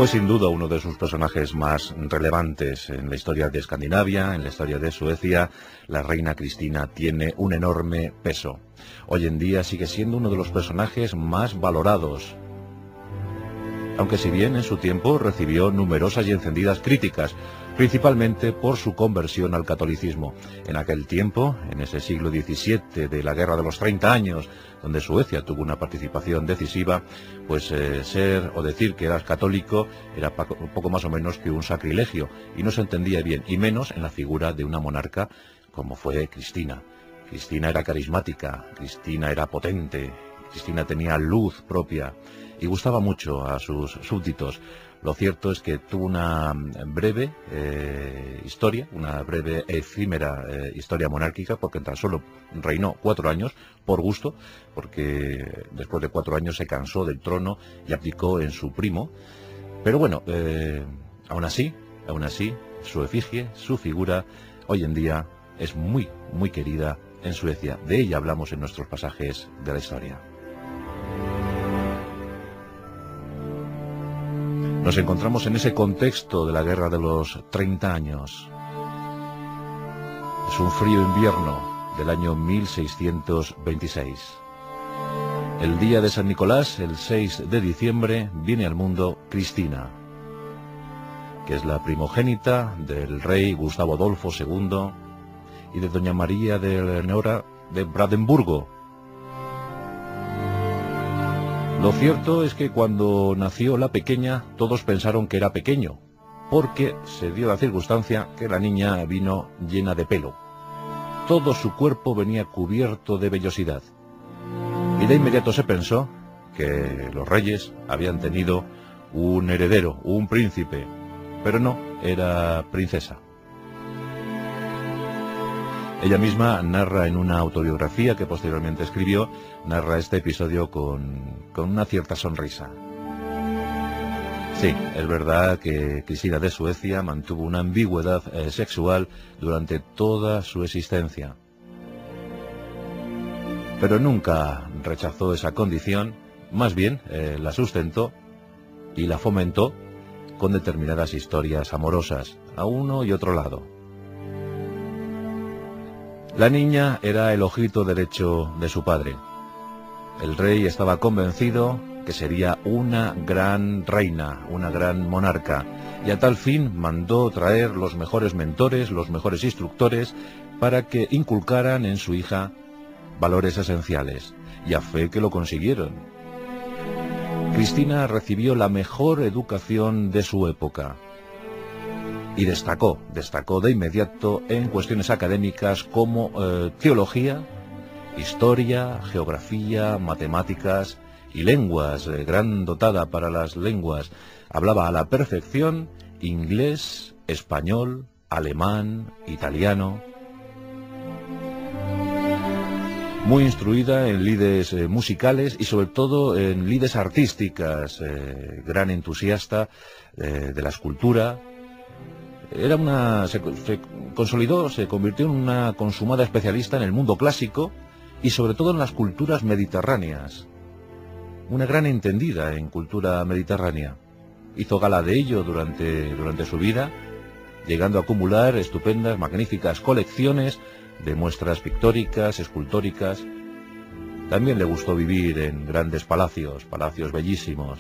Fue sin duda uno de sus personajes más relevantes en la historia de Escandinavia, en la historia de Suecia. La reina Cristina tiene un enorme peso. Hoy en día sigue siendo uno de los personajes más valorados, aunque si bien en su tiempo recibió numerosas y encendidas críticas, principalmente por su conversión al catolicismo. En aquel tiempo, en ese siglo XVII de la Guerra de los 30 años, donde Suecia tuvo una participación decisiva, pues ser o decir que eras católico era poco más o menos que un sacrilegio, y no se entendía bien, y menos en la figura de una monarca como fue Cristina. Cristina era carismática, Cristina era potente, Cristina tenía luz propia y gustaba mucho a sus súbditos. Lo cierto es que tuvo una breve historia, una breve efímera historia monárquica, porque tan solo reinó 4 años por gusto, porque después de 4 años se cansó del trono y abdicó en su primo. Pero bueno, aún así, su efigie, su figura, hoy en día es muy, muy querida en Suecia. De ella hablamos en nuestros pasajes de la historia. Nos encontramos en ese contexto de la Guerra de los 30 años. Es un frío invierno del año 1626. El día de San Nicolás, el 6 de diciembre, viene al mundo Cristina, que es la primogénita del rey Gustavo Adolfo II y de doña María de Eleonora de Brandeburgo. Lo cierto es que cuando nació la pequeña, todos pensaron que era pequeño, porque se dio la circunstancia que la niña vino llena de pelo. Todo su cuerpo venía cubierto de vellosidad. Y de inmediato se pensó que los reyes habían tenido un heredero, un príncipe, pero no, era princesa. Ella misma narra en una autobiografía que posteriormente escribió, narra este episodio con una cierta sonrisa. Sí, es verdad que Cristina de Suecia mantuvo una ambigüedad sexual durante toda su existencia, pero nunca rechazó esa condición, más bien la sustentó y la fomentó con determinadas historias amorosas, a uno y otro lado. La niña era el ojito derecho de su padre. El rey estaba convencido que sería una gran reina, una gran monarca, y a tal fin mandó traer los mejores mentores, los mejores instructores, para que inculcaran en su hija valores esenciales, y a fe que lo consiguieron. Cristina recibió la mejor educación de su época, y destacó de inmediato en cuestiones académicas como teología, historia, geografía, matemáticas y lenguas, gran dotada para las lenguas. Hablaba a la perfección inglés, español, alemán, italiano. Muy instruida en lides musicales y sobre todo en lides artísticas, gran entusiasta de la escultura. Se consolidó, se convirtió en una consumada especialista en el mundo clásico y sobre todo en las culturas mediterráneas. Una gran entendida en cultura mediterránea. Hizo gala de ello durante su vida, llegando a acumular estupendas, magníficas colecciones de muestras pictóricas, escultóricas. También le gustó vivir en grandes palacios bellísimos.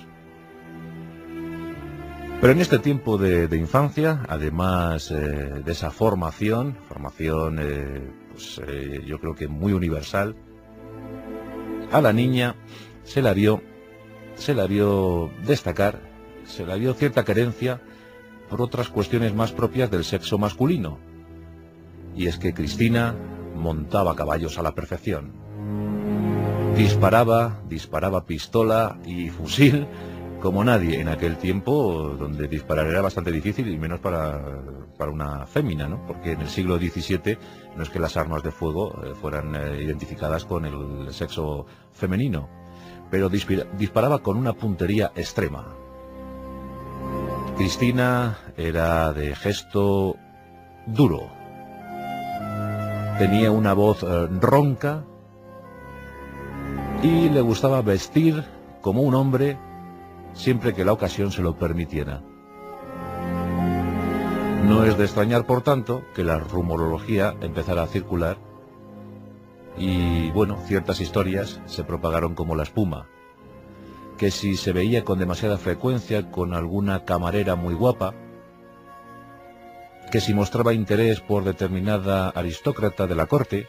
Pero en este tiempo de infancia, además de esa formación yo creo que muy universal, a la niña se la vio destacar, se la vio cierta carencia por otras cuestiones más propias del sexo masculino. Y es que Cristina montaba caballos a la perfección. Disparaba pistola y fusil como nadie en aquel tiempo, donde disparar era bastante difícil, y menos para una fémina, ¿no? Porque en el siglo XVII no es que las armas de fuego fueran identificadas con el sexo femenino, pero disparaba con una puntería extrema. Cristina era de gesto duro, tenía una voz ronca y le gustaba vestir como un hombre siempre que la ocasión se lo permitiera. No es de extrañar, por tanto, que la rumorología empezara a circular y, bueno, ciertas historias se propagaron como la espuma. Que si se veía con demasiada frecuencia con alguna camarera muy guapa, que si mostraba interés por determinada aristócrata de la corte,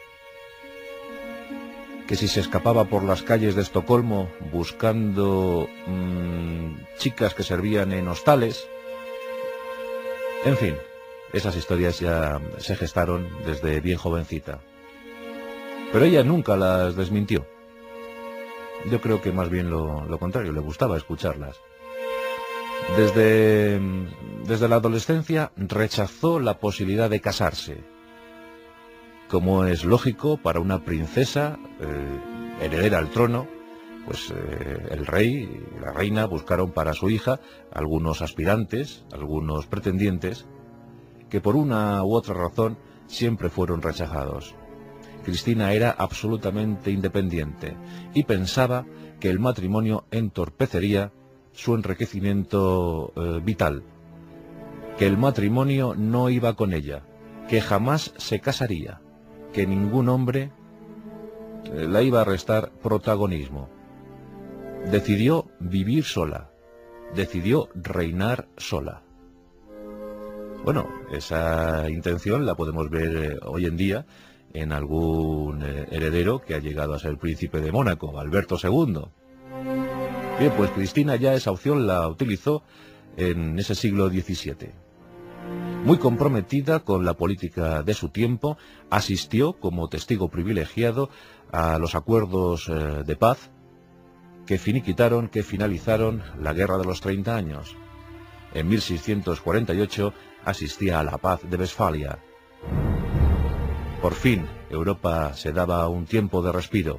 que si se escapaba por las calles de Estocolmo buscando chicas que servían en hostales. En fin, esas historias ya se gestaron desde bien jovencita. Pero ella nunca las desmintió. Yo creo que más bien lo contrario, le gustaba escucharlas. Desde la adolescencia rechazó la posibilidad de casarse. Como es lógico para una princesa heredera al trono, pues el rey y la reina buscaron para su hija algunos aspirantes, algunos pretendientes, que por una u otra razón siempre fueron rechazados. Cristina era absolutamente independiente y pensaba que el matrimonio entorpecería su enriquecimiento vital, que el matrimonio no iba con ella, que jamás se casaría, que ningún hombre la iba a restar protagonismo. Decidió vivir sola, decidió reinar sola. Bueno, esa intención la podemos ver hoy en día en algún heredero que ha llegado a ser príncipe de Mónaco, Alberto II. Bien, pues Cristina ya esa opción la utilizó en ese siglo XVII. Muy comprometida con la política de su tiempo, asistió como testigo privilegiado a los acuerdos de paz que finiquitaron, que finalizaron la Guerra de los 30 años. En 1648 asistía a la paz de Westfalia. Por fin, Europa se daba un tiempo de respiro.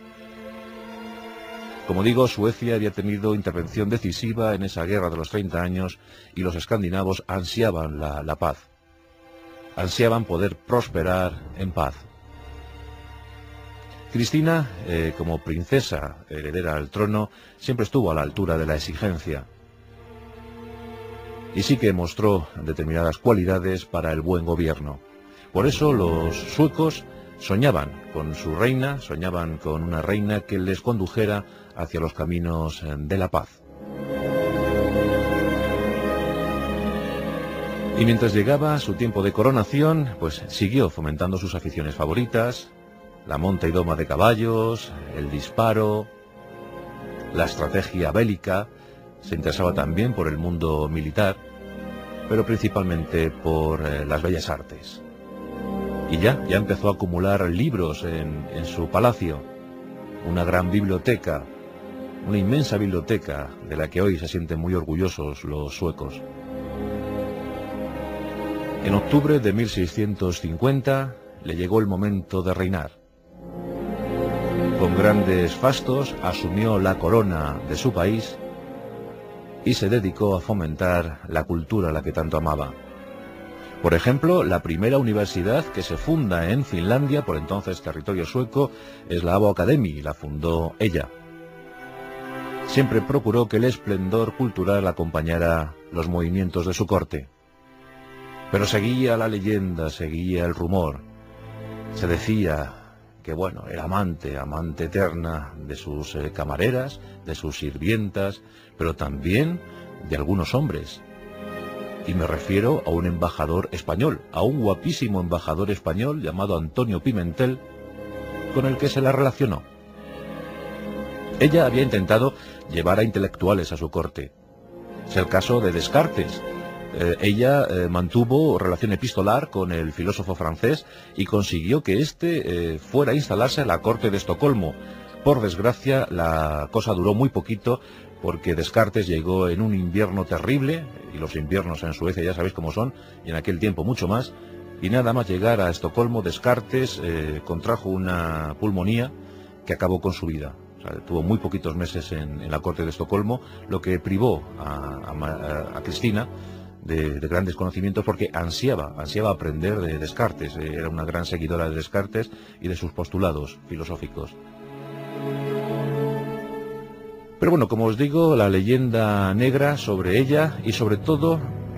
Como digo, Suecia había tenido intervención decisiva en esa guerra de los 30 años y los escandinavos ansiaban la paz. Ansiaban poder prosperar en paz. Cristina, como princesa heredera al trono, siempre estuvo a la altura de la exigencia. Y sí que mostró determinadas cualidades para el buen gobierno. Por eso los suecos soñaban con su reina, soñaban con una reina que les condujera hacia los caminos de la paz. Y mientras llegaba su tiempo de coronación, pues siguió fomentando sus aficiones favoritas, la monta y doma de caballos, el disparo, la estrategia bélica. Se interesaba también por el mundo militar, pero principalmente por las bellas artes. Y ya empezó a acumular libros en su palacio, una gran biblioteca, una inmensa biblioteca de la que hoy se sienten muy orgullosos los suecos. En octubre de 1650 le llegó el momento de reinar. Con grandes fastos asumió la corona de su país y se dedicó a fomentar la cultura a la que tanto amaba. Por ejemplo, la primera universidad que se funda en Finlandia, por entonces territorio sueco, es la Abo Akademi, la fundó ella. Siempre procuró que el esplendor cultural acompañara los movimientos de su corte. Pero seguía la leyenda, seguía el rumor. Se decía que, bueno, era amante eterna de sus camareras, de sus sirvientas, pero también de algunos hombres. Y me refiero a un embajador español, a un guapísimo embajador español llamado Antonio Pimentel, con el que se la relacionó. Ella había intentado llevar a intelectuales a su corte. Es el caso de Descartes. Ella mantuvo relación epistolar con el filósofo francés y consiguió que éste fuera a instalarse a la corte de Estocolmo. Por desgracia, la cosa duró muy poquito, porque Descartes llegó en un invierno terrible, y los inviernos en Suecia ya sabéis cómo son, y en aquel tiempo mucho más, y nada más llegar a Estocolmo, Descartes contrajo una pulmonía que acabó con su vida. O sea, tuvo muy poquitos meses en la corte de Estocolmo, lo que privó a Cristina de grandes conocimientos, porque ansiaba aprender de Descartes. Era una gran seguidora de Descartes y de sus postulados filosóficos. Pero bueno, como os digo, la leyenda negra sobre ella y sobre todo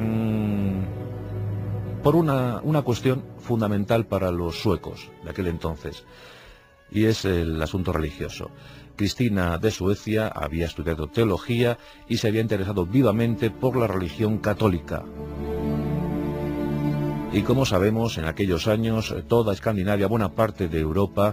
por una cuestión fundamental para los suecos de aquel entonces, y es el asunto religioso. Cristina de Suecia había estudiado teología y se había interesado vivamente por la religión católica. Y como sabemos, en aquellos años, toda Escandinavia, buena parte de Europa,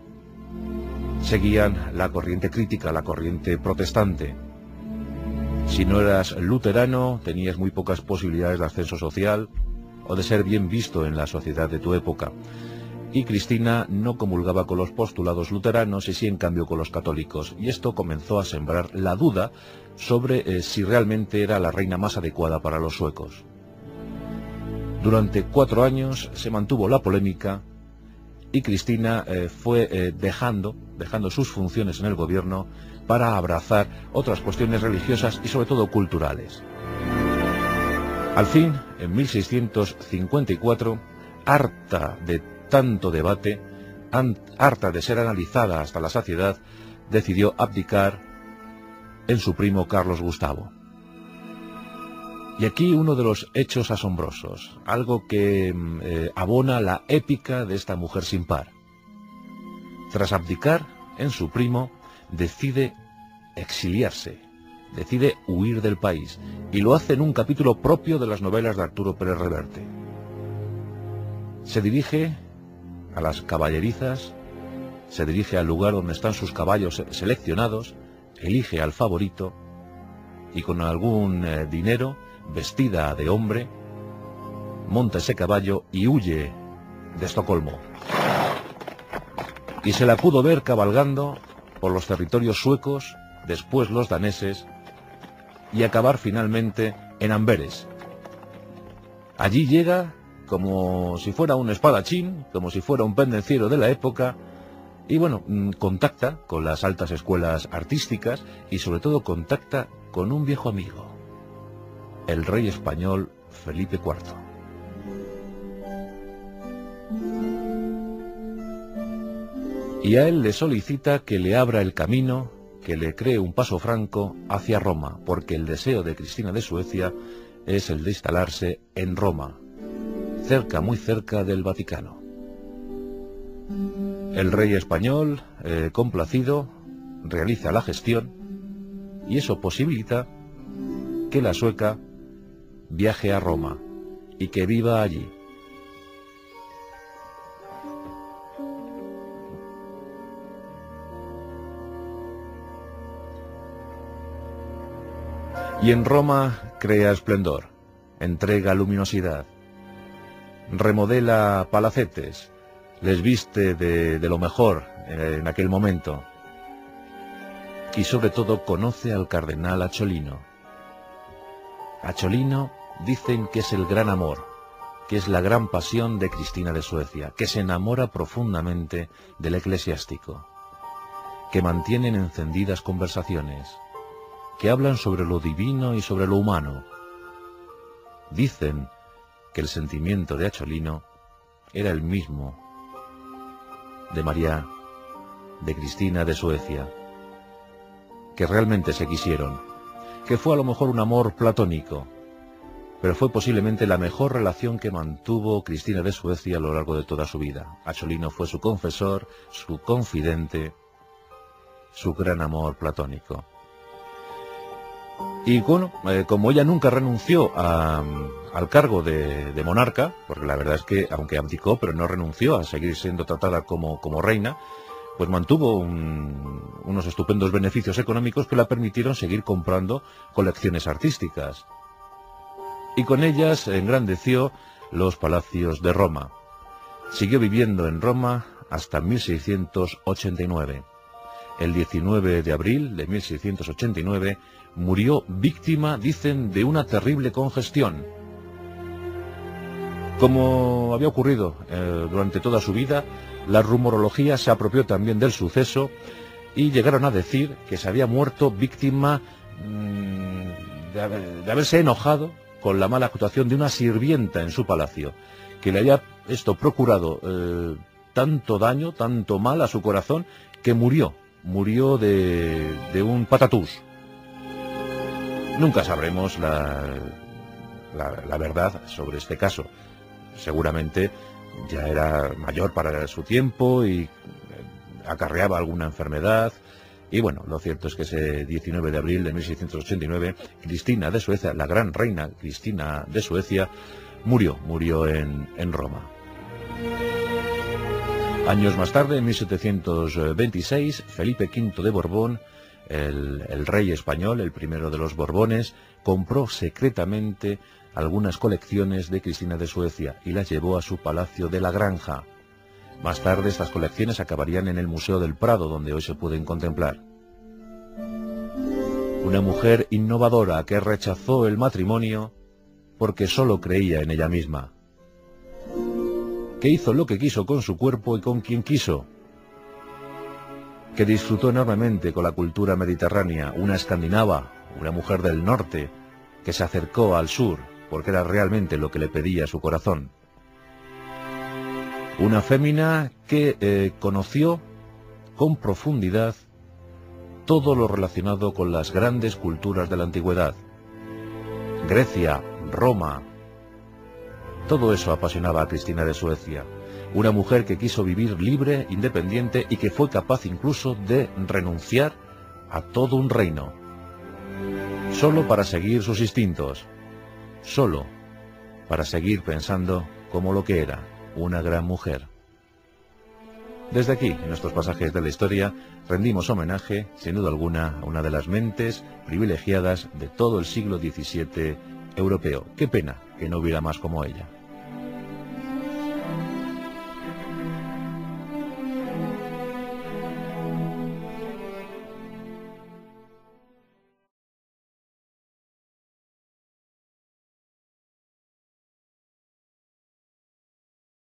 seguían la corriente crítica, la corriente protestante. Si no eras luterano, tenías muy pocas posibilidades de ascenso social o de ser bien visto en la sociedad de tu época. Y Cristina no comulgaba con los postulados luteranos y sí en cambio con los católicos, y esto comenzó a sembrar la duda sobre si realmente era la reina más adecuada para los suecos. Durante 4 años se mantuvo la polémica y Cristina fue dejando sus funciones en el gobierno para abrazar otras cuestiones religiosas y sobre todo culturales. Al fin, en 1654, harta de tanto debate, harta de ser analizada hasta la saciedad, decidió abdicar en su primo Carlos Gustavo. Y aquí uno de los hechos asombrosos, algo que abona la épica de esta mujer sin par. Tras abdicar en su primo, decide exiliarse, decide huir del país, y lo hace en un capítulo propio de las novelas de Arturo Pérez Reverte. Se dirige a las caballerizas, se dirige al lugar donde están sus caballos seleccionados, elige al favorito, y con algún dinero, vestida de hombre, monta ese caballo y huye de Estocolmo. Y se la pudo ver cabalgando por los territorios suecos, después los daneses, y acabar finalmente en Amberes. Allí llega como si fuera un espadachín, como si fuera un pendenciero de la época, y bueno, contacta con las altas escuelas artísticas y sobre todo contacta con un viejo amigo, el rey español Felipe IV. Y a él le solicita que le abra el camino, que le cree un paso franco hacia Roma, porque el deseo de Cristina de Suecia es el de instalarse en Roma, cerca, muy cerca del Vaticano. El rey español, complacido, realiza la gestión y eso posibilita que la sueca viaje a Roma y que viva allí. Y en Roma crea esplendor, entrega luminosidad, remodela palacetes, les viste de lo mejor en aquel momento. Y sobre todo conoce al cardenal Acciolino. Acciolino dicen que es el gran amor, que es la gran pasión de Cristina de Suecia, que se enamora profundamente del eclesiástico, que mantienen encendidas conversaciones, que hablan sobre lo divino y sobre lo humano. Dicen que el sentimiento de Acciolino era el mismo de María, de Cristina de Suecia, que realmente se quisieron, que fue a lo mejor un amor platónico, pero fue posiblemente la mejor relación que mantuvo Cristina de Suecia a lo largo de toda su vida. Acciolino fue su confesor, su confidente, su gran amor platónico. Y bueno, como ella nunca renunció al cargo de monarca, porque la verdad es que, aunque abdicó, pero no renunció a seguir siendo tratada como reina, pues mantuvo unos estupendos beneficios económicos que la permitieron seguir comprando colecciones artísticas. Y con ellas engrandeció los palacios de Roma. Siguió viviendo en Roma hasta 1689. El 19 de abril de 1689 murió víctima, dicen, de una terrible congestión. Como había ocurrido durante toda su vida, la rumorología se apropió también del suceso y llegaron a decir que se había muerto víctima de haberse enojado con la mala actuación de una sirvienta en su palacio, que le había procurado tanto daño, tanto mal a su corazón, que murió murió de un patatús. Nunca sabremos la verdad sobre este caso. Seguramente ya era mayor para su tiempo y acarreaba alguna enfermedad. Y bueno, lo cierto es que ese 19 de abril de 1689, Cristina de Suecia, la gran reina Cristina de Suecia, murió en Roma. Años más tarde, en 1726, Felipe V de Borbón, el rey español, el primero de los Borbones, compró secretamente algunas colecciones de Cristina de Suecia y las llevó a su palacio de la Granja. Más tarde estas colecciones acabarían en el Museo del Prado, donde hoy se pueden contemplar. Una mujer innovadora que rechazó el matrimonio porque solo creía en ella misma. Que hizo lo que quiso con su cuerpo y con quien quiso. Que disfrutó enormemente con la cultura mediterránea, una escandinava, una mujer del norte, que se acercó al sur porque era realmente lo que le pedía su corazón. Una fémina que conoció con profundidad todo lo relacionado con las grandes culturas de la antigüedad. Grecia, Roma, todo eso apasionaba a Cristina de Suecia. Una mujer que quiso vivir libre, independiente y que fue capaz incluso de renunciar a todo un reino. Solo para seguir sus instintos. Solo para seguir pensando como lo que era, una gran mujer. Desde aquí, en nuestros pasajes de la historia, rendimos homenaje, sin duda alguna, a una de las mentes privilegiadas de todo el siglo XVII europeo. Qué pena que no hubiera más como ella.